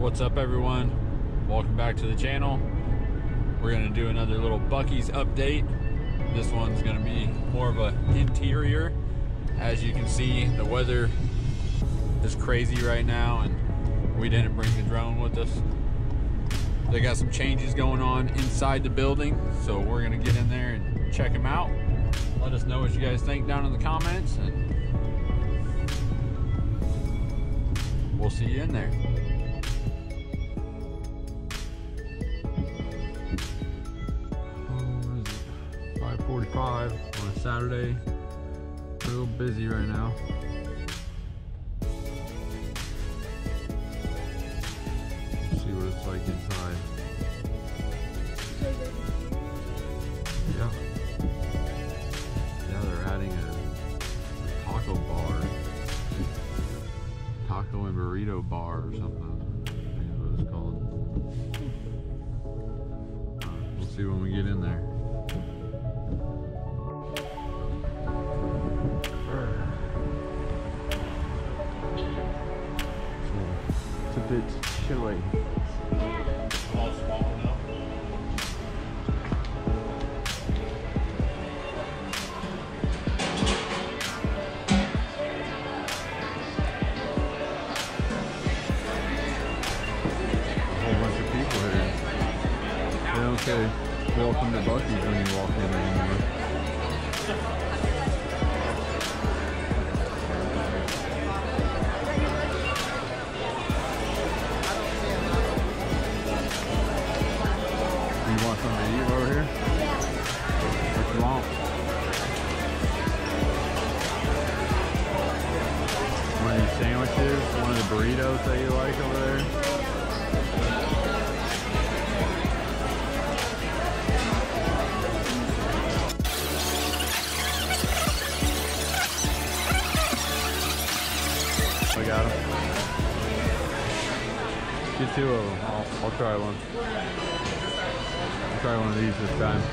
What's up, everyone? Welcome back to the channel. We're gonna do another little BUC-EE'S update. This one's gonna be more of an interior. As you can see, the weather is crazy right now and we didn't bring the drone with us. They got some changes going on inside the building, so we're gonna get in there and check them out. Let us know what you guys think down in the comments, and we'll see you in there. 5:45 on a Saturday. Real busy right now. Let's see what it's like inside. Yeah. Yeah, they're adding a taco bar. Taco and burrito bar or something. I think is what it's called. We'll see when we get in there. It's a bit chilly. All small enough. They don't say welcome to BUC-EE'S when you walk in anymore. You want something to eat over here? What you want? One of these sandwiches? One of the burritos that you like over there? I got them. Get two of them. I'll try one. I'll try one of these this time.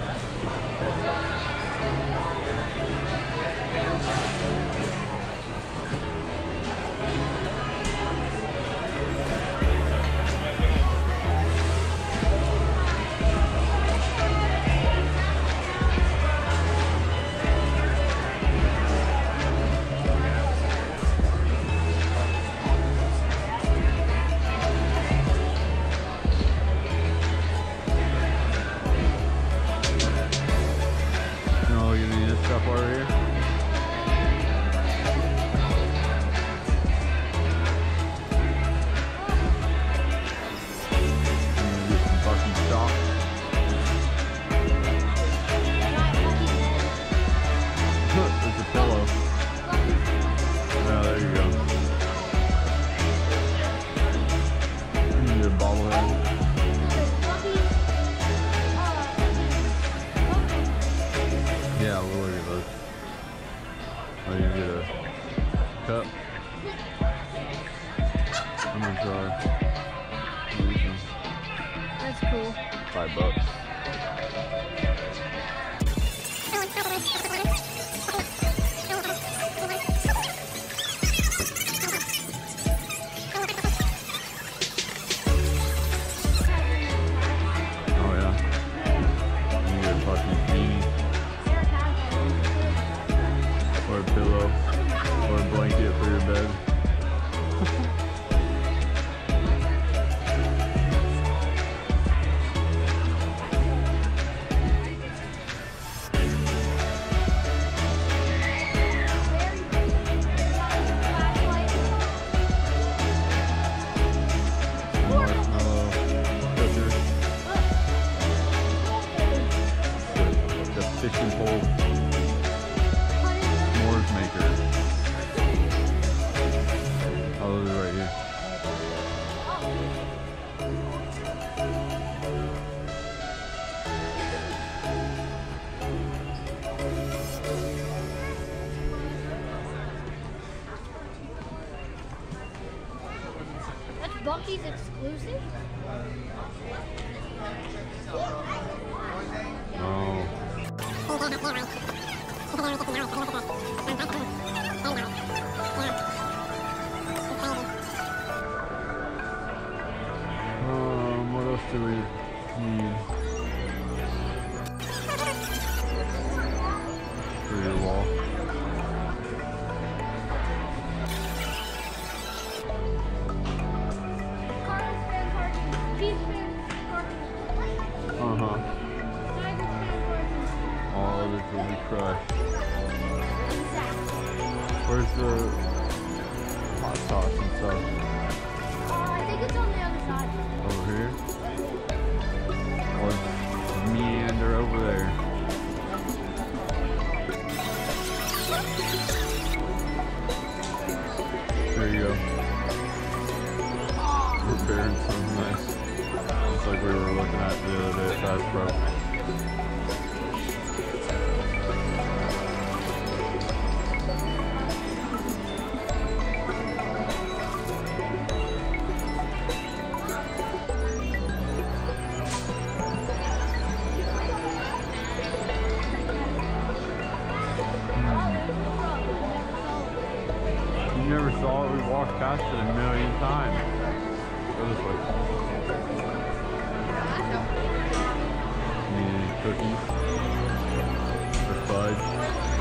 Stuff over here. I'm gonna do some BUC-EE'S stock. There's a pillow. Oh, there you go. I'm gonna do a bobblehead. Yeah, we'll look at those. Oh, you get a cup. I'm gonna try. That's cool. $5. Oh yeah. You get a BUC-EE'S beanie. Or a pillow, or a blanket for your bed. Marshmallow cooker. The fishing pole. Maker. Oh, those are right here. That's BUC-EE'S exclusive? Oh. the hot sauce and stuff? I think it's on the other side. Over here? Or meander over there? There you go. Preparing something nice. Just like we were looking at the other day at Bass Pro. You never saw it? We walked past it a million times. Go this way. Need any cookies? Or fudge?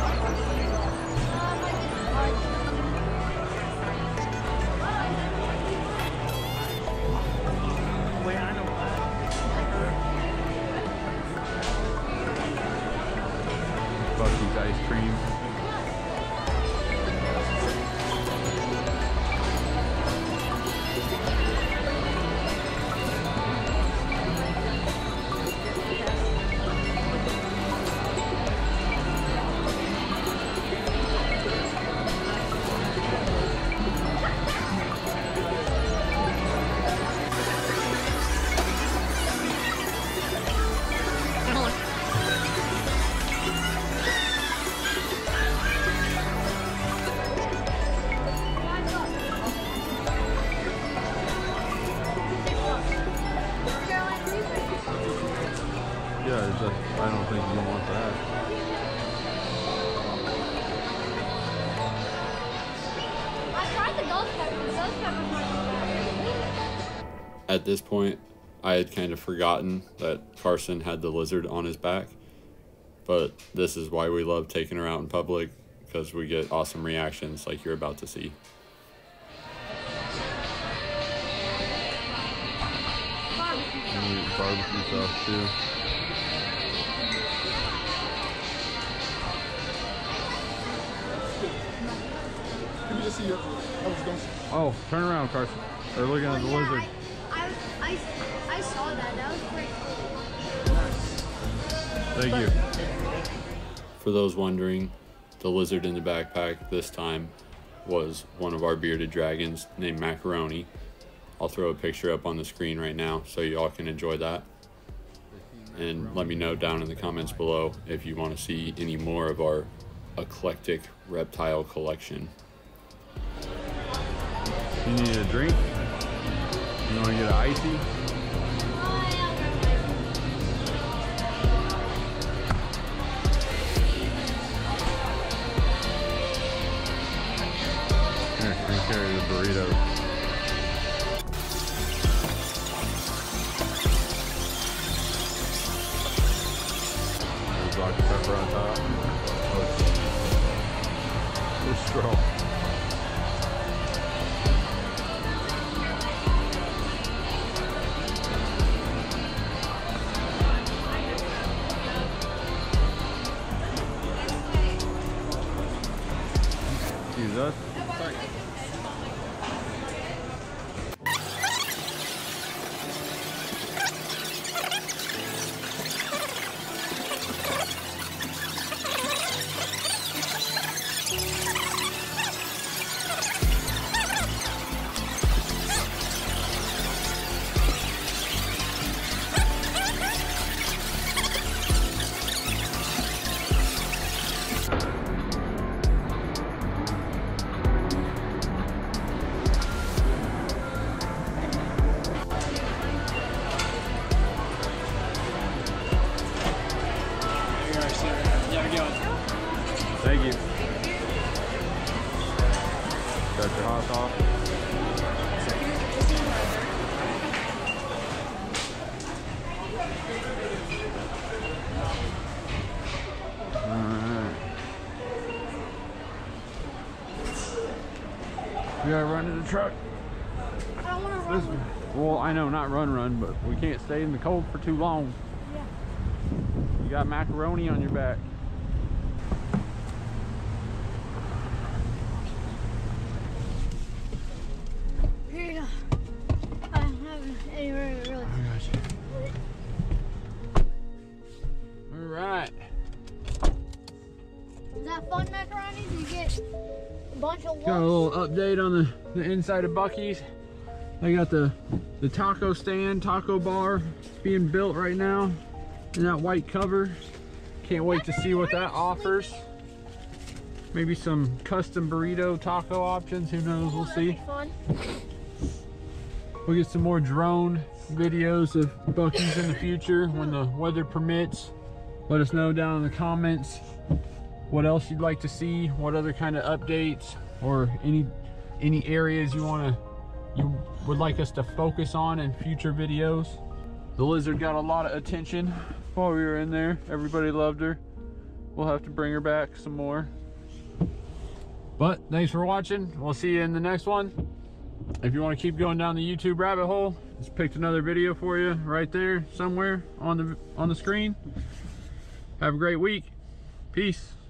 Bucky's ice cream. I don't think you want that. I tried the ghost pepper. The ghost pepper's not bad. At this point, I had kind of forgotten that Carson had the lizard on his back, but this is why we love taking her out in public, because we get awesome reactions like you're about to see. Barbecue sauce too. Oh, turn around, Carson. They're looking at the lizard. I saw that. That was pretty cool. Thank you. For those wondering, the lizard in the backpack this time was one of our bearded dragons named Macaroni. I'll throw a picture up on the screen right now so you all can enjoy that. And let me know down in the comments below if you want to see any more of our eclectic reptile collection. You need a drink? You want to get an icy? Here, you can carry the burrito. There's black pepper on top. Oh, strong. Excuse us. Thank you. Got your hot sauce. Alright. We gotta run to the truck. I don't want to run. Well, I know, not run, but we can't stay in the cold for too long. Yeah. You got macaroni on your back. Got a little update on the inside of BUC-EE'S. They got the taco stand, taco bar being built right now in that white cover. Can't wait to see what that offers. Maybe some custom burrito taco options, who knows, we'll see. We'll get some more drone videos of BUC-EE'S in the future when the weather permits. Let us know down in the comments what else you'd like to see, what other kind of updates, or any areas you would like us to focus on in future videos. The lizard got a lot of attention while we were in there. Everybody loved her. We'll have to bring her back some more. But thanks for watching. We'll see you in the next one. If you want to keep going down the YouTube rabbit hole, just picked another video for you right there somewhere on the screen. Have a great week. Peace.